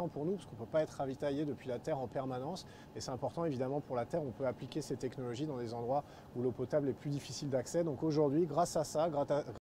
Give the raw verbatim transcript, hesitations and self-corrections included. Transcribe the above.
important pour nous parce qu'on ne peut pas être ravitaillé depuis la Terre en permanence. Et c'est important évidemment pour la Terre, on peut appliquer ces technologies dans des endroits où l'eau potable est plus difficile d'accès. Donc aujourd'hui, grâce à ça, grâce à